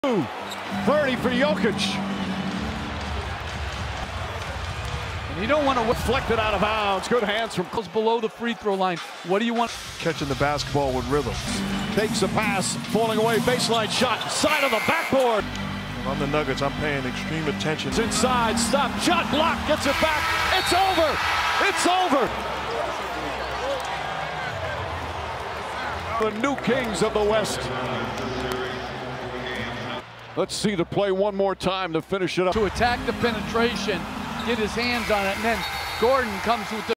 30 for Jokic. And you don't want to Deflected out of bounds. Good hands from goes below the free throw line. What do you want? Catching the basketball with rhythm. Takes a pass, falling away, baseline shot, side of the backboard. On the Nuggets, I'm paying extreme attention. It's inside, stop, shot block, gets it back. It's over. It's over. The new kings of the West. Let's see the play one more time to finish it up. To attack the penetration, get his hands on it, and then Gordon comes with the